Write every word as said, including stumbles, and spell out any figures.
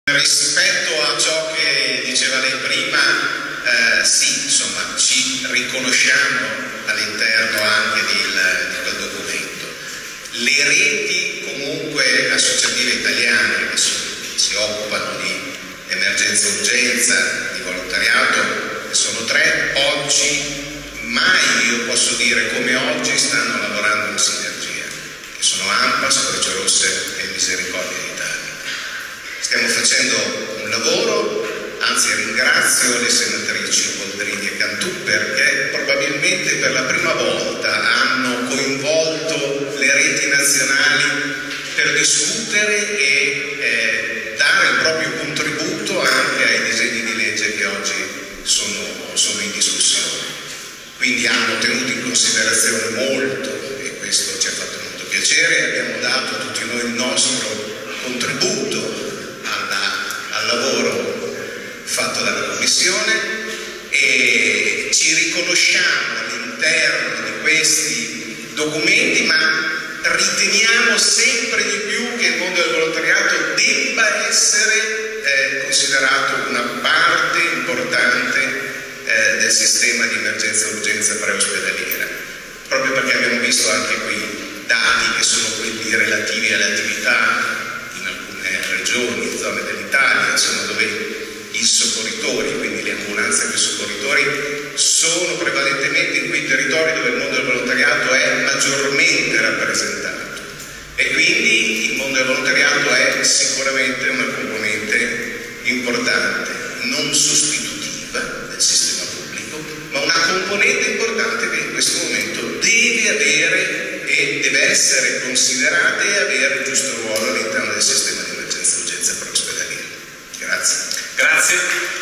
Rispetto a ciò che diceva lei prima, eh, sì, insomma, ci riconosciamo all'interno anche di, il, di quel documento. Le reti comunque associative italiane che si, si occupano di emergenza e urgenza, di volontariato, sono tre. Oggi, mai io posso dire come oggi, stanno lavorando in sinergia, che sono ANPAS, Croce Rosse e Misericordia d'Italia. Stiamo facendo un lavoro, anzi ringrazio le senatrici Boldrini e Cantù perché probabilmente per la prima volta hanno coinvolto le reti nazionali per discutere e eh, dare il proprio contributo anche ai disegni di legge che oggi sono, sono in discussione. Quindi hanno tenuto in considerazione molto, e questo ci ha fatto molto piacere, abbiamo dato tutti noi il nostro contributo al lavoro fatto dalla Commissione e ci riconosciamo all'interno di questi documenti, ma riteniamo sempre di più che il mondo del volontariato debba essere eh, considerato una parte importante eh, del sistema di emergenza e urgenza preospedaliera, proprio perché abbiamo visto anche qui dati che sono quelli relativi alle attività regioni, zone dell'Italia, insomma, dove i soccorritori, quindi le ambulanze e i soccorritori, sono prevalentemente in quei territori dove il mondo del volontariato è maggiormente rappresentato. E quindi il mondo del volontariato è sicuramente una componente importante, non sostitutiva del sistema pubblico, ma una componente importante che in questo momento deve avere e deve essere considerata e avere il giusto ruolo all'interno del sistema di emergenza e urgenza preospedaliera. Grazie. Grazie.